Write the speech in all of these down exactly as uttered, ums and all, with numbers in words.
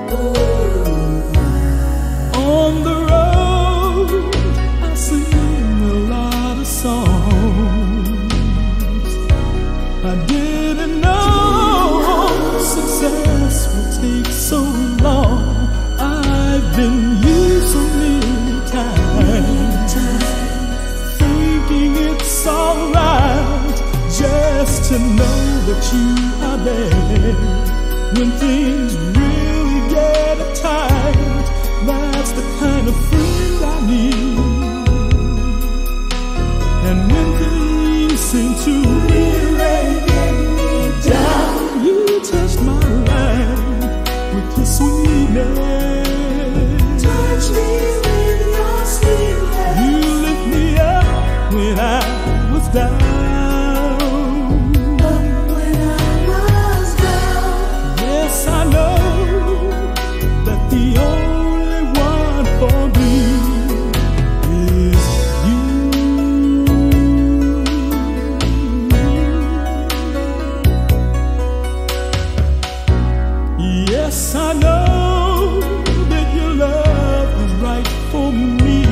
On the road, I sing a lot of songs. I didn't know success would take so long. I've been used so many times, thinking it's alright just to know that you are there. When things really get tight, that's the kind of friend I need. And when things seem to really get me down, you touch my life with your sweetness. Touch me with your sweetness. You lift me up when I was down. I know that the only one for me is you. Yes, I know that your love is right for me.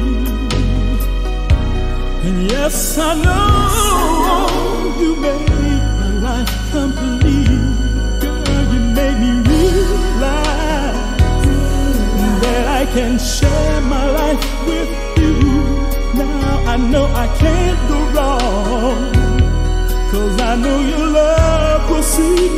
And yes, I know you made my life complete. Make me realize that I can share my life with you. Now I know I can't go wrong, 'cause I know your love will see